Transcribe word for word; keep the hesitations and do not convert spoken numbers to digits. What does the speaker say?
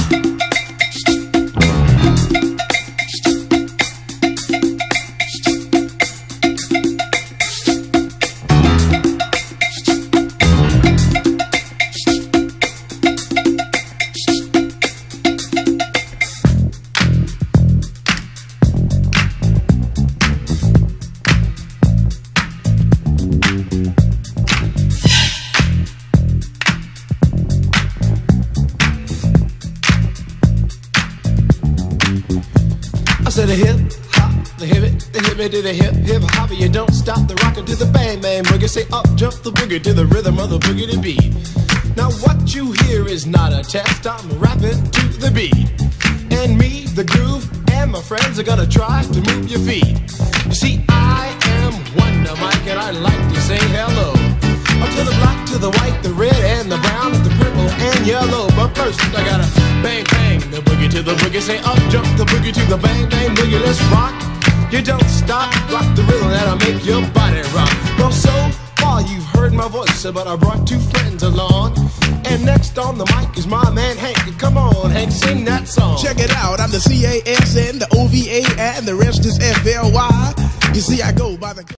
I said a hip hop, the hip it, the hip it to the hip hip hop. You don't stop the rockin' to the bang bang boogie. Say up jump the boogie to the rhythm of the boogie to beat. Now what you hear is not a test. I'm rapping to the beat, and me, the groove, and my friends are gonna try to move your feet. You see, I am Wonder Mike, and I like to say hello to the black, to the white, the red, and the brown, the purple, and yellow. But first, I gotta bang, bang, the boogie to the boogie. Say up, jump the boogie to the bang, bang, boogie. Let's rock. You don't stop, rock the rhythm that'll make your body rock. Well, so far you've heard my voice, but I brought two friends along. And next on the mic is my man Hank. Come on, Hank, sing that song. Check it out, I'm the C A S N, the O V A, and the rest is F L Y. You see, I go by the